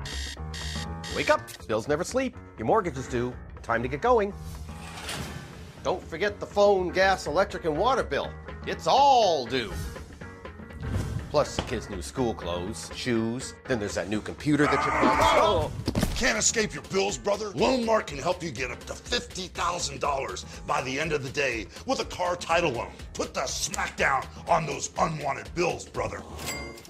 Wake up, bills never sleep, your mortgage is due, time to get going. Don't forget the phone, gas, electric, and water bill. It's all due. Plus the kids' new school clothes, shoes, then there's that new computer that you promised. Can't escape your bills, brother? Loanmark can help you get up to $50,000 by the end of the day with a car title loan. Put the smack down on those unwanted bills, brother.